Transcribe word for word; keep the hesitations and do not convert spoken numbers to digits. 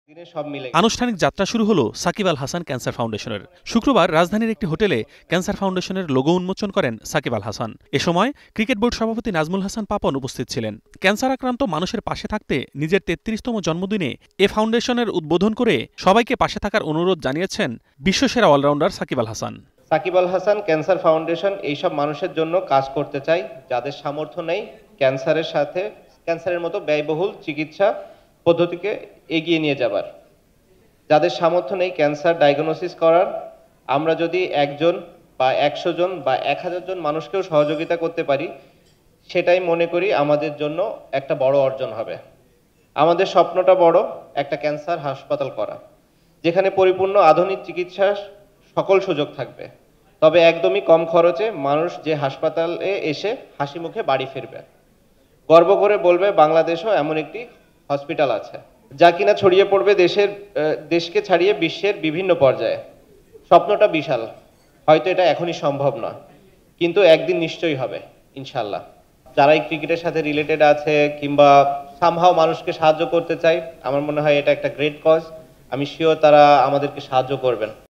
আনুষ্ঠানিক যাত্রা শুরু হলো সাকিব আল হাসান ক্যান্সার ফাউন্ডেশনের। শুক্রবার রাজধানীর একটি হোটেলে ক্যান্সার ফাউন্ডেশনের লোগো উন্মোচন করেন সাকিব আল হাসান। এ সময় ক্রিকেট বোর্ড সভাপতি নাজমুল হাসান পাপন উপস্থিত ছিলেন। ক্যান্সার আক্রান্ত মানুষের পাশে থাকতে নিজের তেত্রিশতম জন্মদিনে এ ফাউন্ডেশনের উদ্বোধন করে সবাইকে পাশে থাকার অনুরোধ জানিয়েছেন বিশ্বসেরা all rounder Shakib Al Hasan. Shakib Al Hasan cancer foundation এইসব মানুষের জন্য কাজ করতে চাই যাদের সামর্থ্য নেই ক্যান্সারের সাথে ক্যান্সারের মতো ব্যয়বহুল চিকিৎসা পদ্ধতিকে এগিয়ে নিয়ে যাবার, যাদের সামর্থ্য নেই ক্যান্সার ডায়াগনোসিস করার। আমরা যদি একজন বা একশো জন বা এক হাজার জন মানুষকেও সহযোগিতা করতে পারি, সেটাই মনে করি আমাদের জন্য একটা বড় অর্জন হবে। আমাদের স্বপ্নটা বড়, একটা ক্যান্সার হাসপাতাল করা, যেখানে পরিপূর্ণ আধুনিক চিকিৎসার সকল সুযোগ থাকবে, তবে একদমই কম খরচে মানুষ যে হাসপাতালে এসে হাসি মুখে বাড়ি ফিরবে, গর্ব করে বলবে বাংলাদেশেও এমন একটি হসপিটাল আছে, যা কিনা ছড়িয়ে পড়বে দেশের দেশকে ছাড়িয়ে বিশ্বের বিভিন্ন পর্যায়ে। স্বপ্নটা বিশাল, হয়তো এটা এখনই সম্ভব না, কিন্তু একদিন নিশ্চয়ই হবে ইনশাল্লাহ। যারা এই ক্রিকেটের সাথে রিলেটেড আছে কিংবা সামহাও মানুষকে সাহায্য করতে চায়, আমার মনে হয় এটা একটা গ্রেট কজ। আমি শিওর তারা আমাদেরকে সাহায্য করবেন।